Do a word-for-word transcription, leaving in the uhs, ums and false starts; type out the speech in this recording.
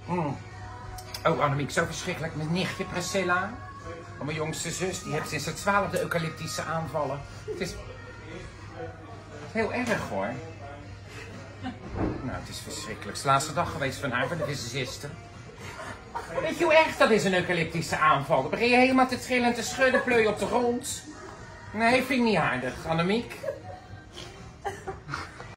Mm. Oh, Annemiek, zo verschrikkelijk. Mijn nichtje Priscilla, mijn jongste zus, die heeft sinds haar twaalfde eucalyptische aanvallen. Het is heel erg hoor. Nou, het is verschrikkelijk. Het is de laatste dag geweest van haar, van de fysicisten. Weet je hoe erg dat is, een eucalyptische aanval? Dan begin je helemaal te trillen en te schudden, pleur je op de grond. Nee, vind ik niet aardig, Annemiek.